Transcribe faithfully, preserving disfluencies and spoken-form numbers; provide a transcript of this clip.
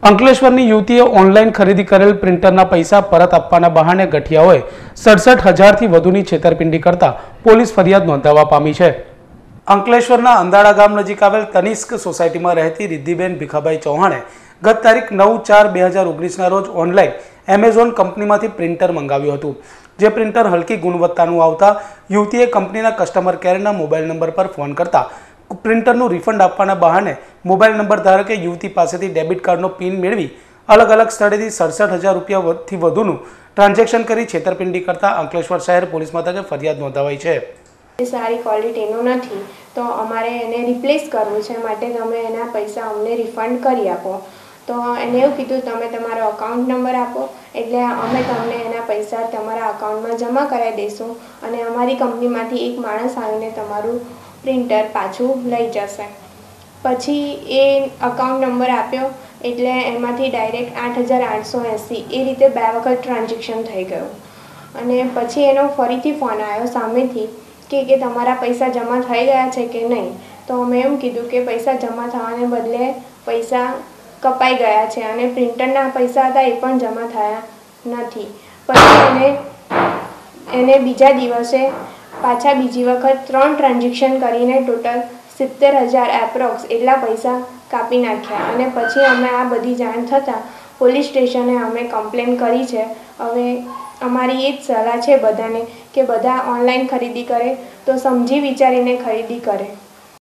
અંકલેશ્વરની યુવતીએ ઓનલાઈન ખરીદી કરેલ પ્રિન્ટરના પૈસા પરત આપવાના બહાને ગઠિયાઓએ સડસઠ હજારથી વધુની છેતરપિંડી કરતા પોલીસ ફરિયાદ નોંધાવવા પામી છે। અંકલેશ્વરના અંદાડા ગામ નજીક આવેલ તનિષ્ક સોસાયટીમાં રહેતી રિદ્ધિબેન ભીખાભાઈ ચૌહાણે ગત તારીખ નવ ચાર બે હજાર ઓગણીસના રોજ ઓનલાઈન એમેઝોન કંપનીમાંથી પ્રિન્ટર મંગાવ્યું હતું। જે પ્રિન્ટર હલકી ગુણવત્તાનું આવતા યુવતીએ કંપનીના કસ્ટમર કેરના મોબાઈલ નંબર પર ફોન કરતા પ્રિન્ટરનું રિફંડ આપવાના બહાને મોબાઈલ નંબર ધારકે યુવતી પાસેથી ડેબિટ કાર્ડનો પિન મેળવી અલગ અલગ સ્થળેથી સડસઠ હજાર રૂપિયાથી વધુનું ટ્રાન્ઝેક્શન કરી છેતરપિંડી કરતા અંકલેશ્વર શહેર પોલીસ મથકે ફરિયાદ નોંધાવાઈ છે। સારી ક્વોલિટીનું નથી તો અમારે એને રિપ્લેસ કરવું છે, માટે તમે એના પૈસા અમને રિફંડ કરી આપો। તો એને એવું કીધું તમે તમારો અકાઉન્ટ નંબર આપો એટલે અમે તમને એના પૈસા તમારા અકાઉન્ટમાં જમા કરાવી દઈશું અને અમારી કંપનીમાંથી એક માણસ આવીને તમારું પ્રિન્ટર પાછું લઈ જશે। પછી એ અકાઉન્ટ નંબર આપ્યો એટલે એમાંથી ડાયરેક્ટ આઠ હજાર આઠસો એંસી એ રીતે બે વખત ટ્રાન્ઝેક્શન થઈ ગયું અને પછી એનો ફરીથી ફોન આવ્યો સામેથી કે કે તમારા પૈસા જમા થઈ ગયા છે કે નહીં। તો અમે એમ કીધું કે પૈસા જમા થવાને બદલે પૈસા કપાઈ ગયા છે અને પ્રિન્ટરના પૈસા હતા એ પણ જમા થયા નથી। પછી એને એને બીજા દિવસે પાછા બીજી વખત ત્રણ ટ્રાન્ઝેક્શન કરીને ટોટલ સિત્તેર હજાર એપ્રોક્સ એટલા પૈસા કાપી નાખ્યા અને પછી અમે આ બધી જાણ થતાં પોલીસ સ્ટેશને અમે કમ્પ્લેન કરી છે। હવે અમારી એ જ સલાહ છે બધાને કે બધા ઓનલાઈન ખરીદી કરે તો સમજી વિચારીને ખરીદી કરે।